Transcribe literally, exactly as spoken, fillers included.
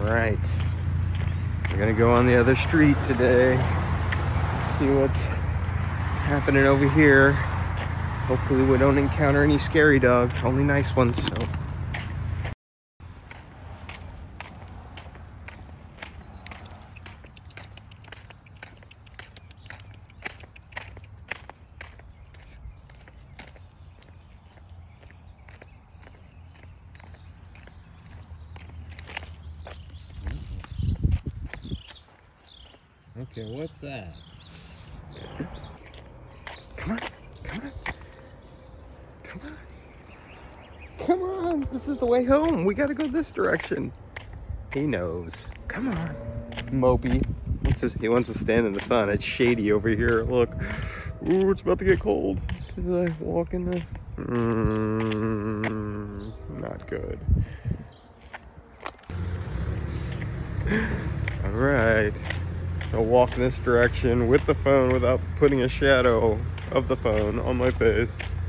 right. We're gonna go on the other street today. See what's happening over here. Hopefully we don't encounter any scary dogs, only nice ones. So. Okay, what's that? Come on, come on. Come on. Come on, this is the way home. We gotta go this direction. He knows. Come on. Mopey. He wants to stand in the sun. It's shady over here. Look. Ooh, it's about to get cold. As I walk in the... Mm, not good. All right. I'll walk in this direction with the phone without putting a shadow of the phone on my face.